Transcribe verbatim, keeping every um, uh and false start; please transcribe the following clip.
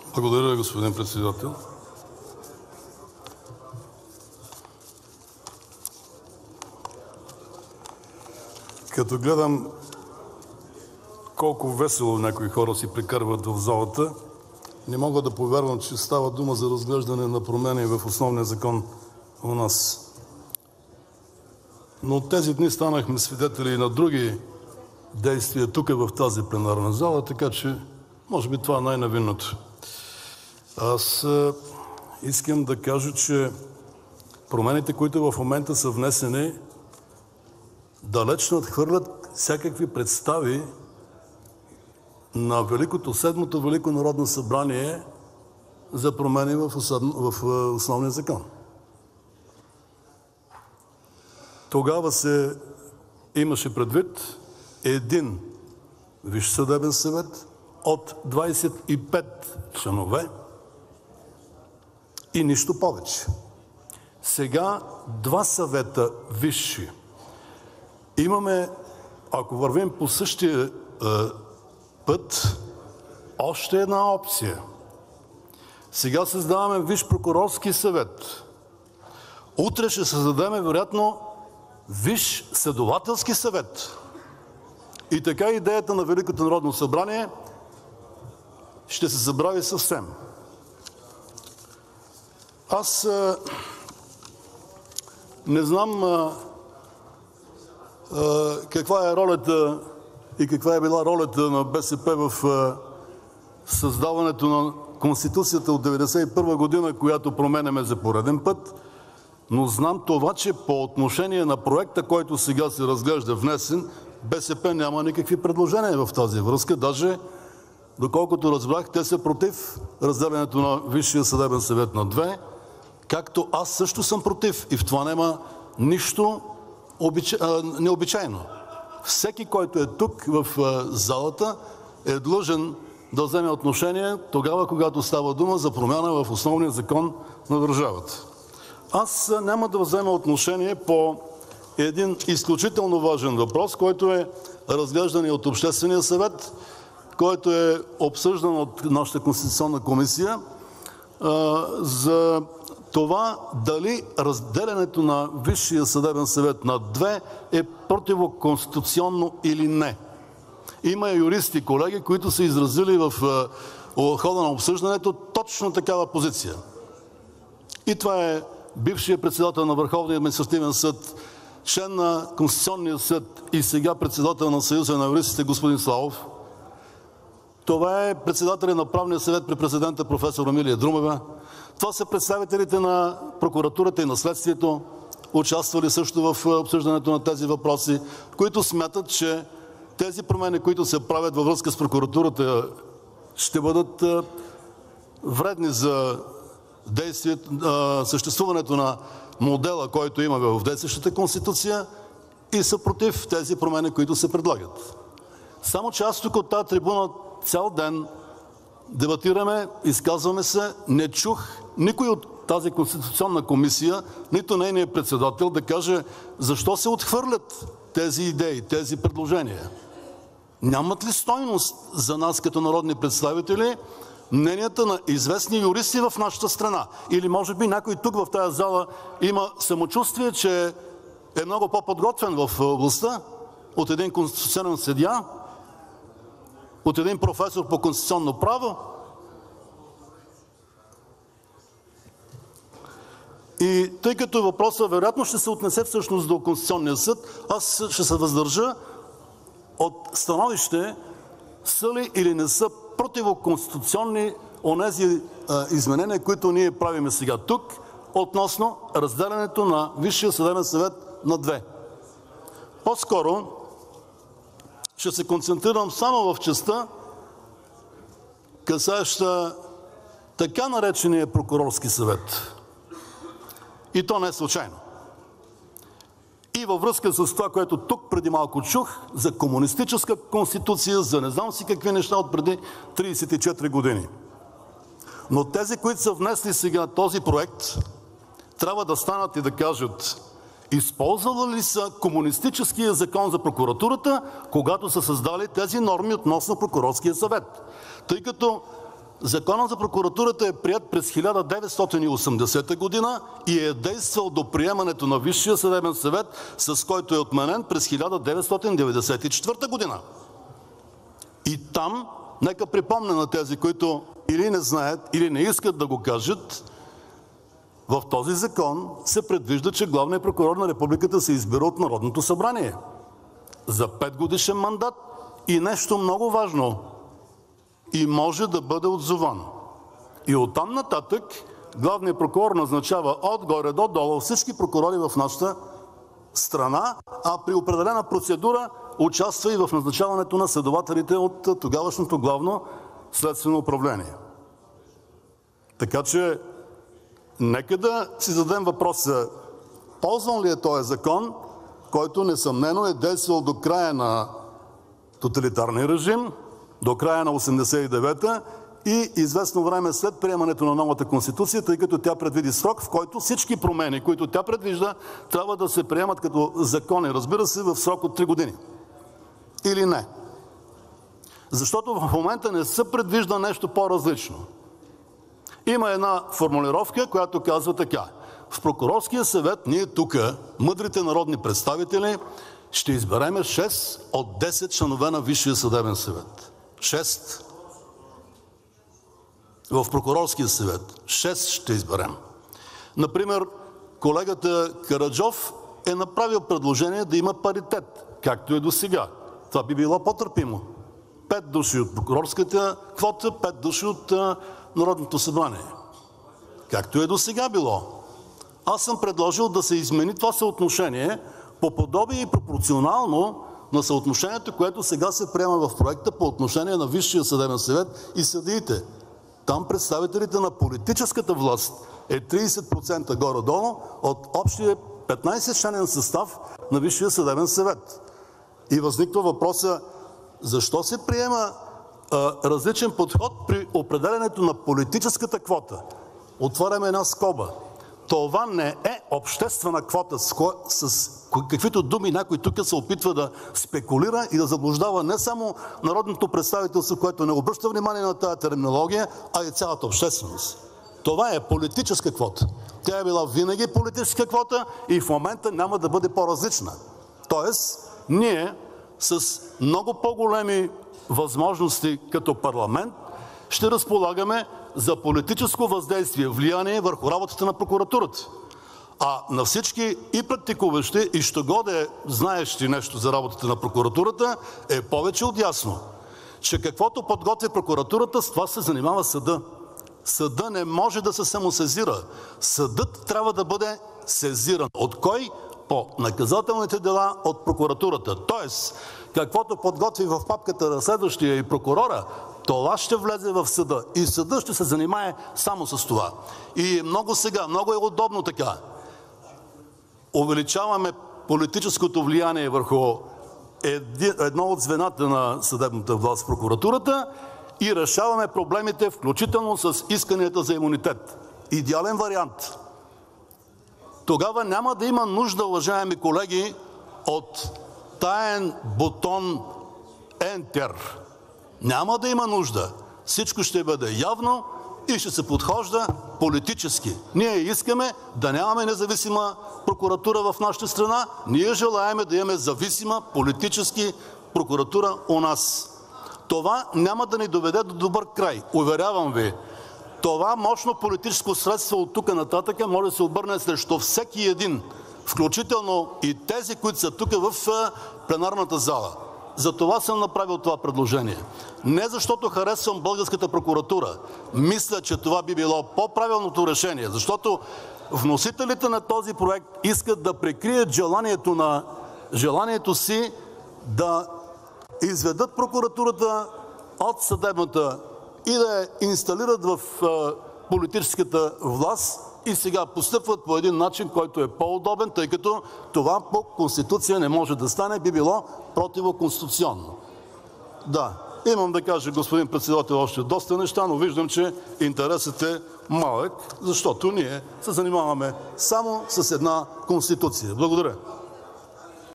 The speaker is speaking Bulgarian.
Благодаря, господин председател. Като гледам колко весело някои хора си прекарват в залата, не мога да повярвам, че става дума за разглеждане на промени в основния закон у нас. Но тези дни станахме свидетели и на други действия тук в тази пленарна зала, така че може би това е най-невинното. Аз искам да кажа, че промените, които в момента са внесени, далеч надхвърлят всякакви представи на Великото седмото Велико народно събрание за промени в основния закон. Тогава се имаше предвид един Висш съдебен съвет от двадесет и пет членове и нищо повече. Сега два съвета висши. Имаме, ако вървим по същия е, път, още една опция. Сега създаваме Висш прокурорски съвет. Утре ще създадем, вероятно, Висш следователски съвет. И така идеята на Великото народно събрание ще се забрави съвсем. Аз а, не знам а, а, каква е ролята и каква е била ролята на БСП в а, създаването на Конституцията от деветдесет и първа година, която променяме за пореден път, но знам това, че по отношение на проекта, който сега се разглежда внесен, БСП няма никакви предложения в тази връзка. Даже, доколкото разбрах, те са против разделянето на Висшия съдебен съвет на две, както аз също съм против. И в това няма нищо обича... необичайно. Всеки, който е тук в залата, е длъжен да вземе отношение тогава, когато става дума за промяна в основния закон на държавата. Аз няма да взема отношение по един изключително важен въпрос, който е разглеждан и от Обществения съвет, който е обсъждан от нашата Конституционна комисия, за това дали разделянето на Висшия съдебен съвет на две е противоконституционно или не. Има юристи, колеги, които са изразили в хода на обсъждането точно такава позиция. И това е бившият председател на Върховния административен съд, член на Конституционния съд и сега председател на Съюза на юристите господин Славов. Това е председателят на Правния съвет при президента професор Емилия Друмева. Това са представителите на прокуратурата и на следствието, участвали също в обсъждането на тези въпроси, които смятат, че тези промени, които се правят във връзка с прокуратурата, ще бъдат вредни за съществуването на модела, който имаме в действащата Конституция, и са против тези промени, които се предлагат. Само че аз тук от тази трибуна цял ден дебатираме, изказваме се, не чух никой от тази Конституционна комисия, нито нейният председател да каже защо се отхвърлят тези идеи, тези предложения. Нямат ли стойност за нас като народни представители мненията на известни юристи в нашата страна? Или може би някой тук в тази зала има самочувствие, че е много по-подготвен в областта от един конституционен съдия, от един професор по конституционно право? И тъй като въпросът вероятно ще се отнесе всъщност до Конституционния съд, аз ще се въздържа от становище са ли или не са противоконституционни онези а, изменения, които ние правиме сега тук, относно разделянето на Висшия съдебен съвет на две. По-скоро ще се концентрирам само в частта, касаеща така наречения прокурорски съвет. И то не е случайно. И във връзка с това, което тук преди малко чух, за комунистическа конституция, за не знам си какви неща от преди тридесет и четири години. Но тези, които са внесли сега този проект, трябва да станат и да кажат използвали ли са комунистическия закон за прокуратурата, когато са създали тези норми относно прокурорския съвет. Тъй като Законът за прокуратурата е приет през хиляда деветстотин и осемдесета година и е действал до приемането на Висшия съдебен съвет, с който е отменен през хиляда деветстотин деветдесет и четвърта година. И там, нека припомня на тези, които или не знаят, или не искат да го кажат, в този закон се предвижда, че главният прокурор на републиката се избира от Народното събрание за петгодишен мандат и нещо много важно – и може да бъде отзован. И оттам нататък главният прокурор назначава отгоре до долу всички прокурори в нашата страна, а при определена процедура участва и в назначаването на следователите от тогавашното главно следствено управление. Така че нека да си зададем въпроса: ползван ли е този закон, който несъмнено е действал до края на тоталитарния режим, до края на осемдесет и девета и известно време след приемането на новата Конституция, тъй като тя предвиди срок, в който всички промени, които тя предвижда, трябва да се приемат като закони, разбира се, в срок от три години. Или не? Защото в момента не се предвижда нещо по-различно. Има една формулировка, която казва така: в Прокурорския съвет ние тук, мъдрите народни представители, ще избереме шест от десет членове на Висшия съдебен съвет. шест. В Прокурорския съвет шест ще изберем. Например, колегата Караджов е направил предложение да има паритет, както е досега. Това би било по-търпимо. Пет души от прокурорската квота, пет души от а, Народното събрание. Както е досега било. Аз съм предложил да се измени това съотношение по подобие и пропорционално на съотношението, което сега се приема в проекта по отношение на Висшия съдебен съвет и съдиите. Там представителите на политическата власт е трийсет процента горе-долу от общия петнайсетчленен състав на Висшия съдебен съвет. И възниква въпроса: защо се приема а, различен подход при определенето на политическата квота? Отваряме една скоба. Това не е обществена квота, с, ко... с каквито думи някой тук се опитва да спекулира и да заблуждава не само народното представителство, което не обръща внимание на тази терминология, а и цялата общественост. Това е политическа квота. Тя е била винаги политическа квота и в момента няма да бъде по-различна. Тоест, ние с много по-големи възможности като парламент ще разполагаме за политическо въздействие, влияние върху работата на прокуратурата. А на всички и практикуващи, и щогоде знаещи нещо за работата на прокуратурата, е повече от ясно, че каквото подготви прокуратурата, с това се занимава съда. Съда не може да се самосезира. Съдът трябва да бъде сезиран. От кой? По наказателните дела от прокуратурата. Тоест, каквото подготви в папката на следващия и прокурора, това ще влезе в съда. И съдът ще се занимае само с това. И много сега, много е удобно така. Увеличаваме политическото влияние върху едно от звената на съдебната власт в прокуратурата и решаваме проблемите, включително с исканията за имунитет. Идеален вариант. Тогава няма да има нужда, уважаеми колеги, от таен бутон Enter. Няма да има нужда. Всичко ще бъде явно и ще се подхожда политически. Ние искаме да нямаме независима прокуратура в нашата страна. Ние желаем да имаме зависима политически прокуратура у нас. Това няма да ни доведе до добър край. Уверявам ви, това мощно политическо средство от тук нататък може да се обърне срещу всеки един, включително и тези, които са тук в пленарната зала. Затова съм направил това предложение. Не защото харесвам българската прокуратура. Мисля, че това би било по-правилното решение, защото вносителите на този проект искат да прикрият желанието, на, желанието си да изведат прокуратурата от съдебната и да я инсталират в политическата власт и сега постъпват по един начин, който е по-удобен, тъй като това по Конституция не може да стане, би било противоконституционно. Да, имам да кажа, господин председател, още доста неща, но виждам, че интересът е малък, защото ние се занимаваме само с една Конституция. Благодаря.